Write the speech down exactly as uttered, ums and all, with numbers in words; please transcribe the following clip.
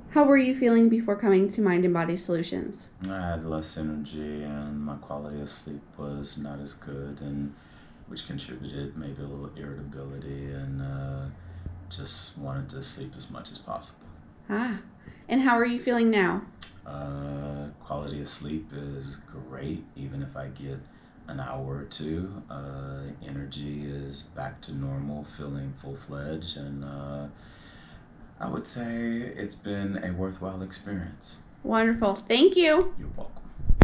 How were you feeling before coming to Mind and Body Solutions? I had less energy and my quality of sleep was not as good, and which contributed maybe a little irritability, and uh, just wanted to sleep as much as possible. Ah, and how are you feeling now? Uh, quality of sleep is great, even if I get an hour or two. Uh, energy is back to normal, feeling full fledged, and uh, I would say it's been a worthwhile experience. Wonderful. Thank you. You're welcome.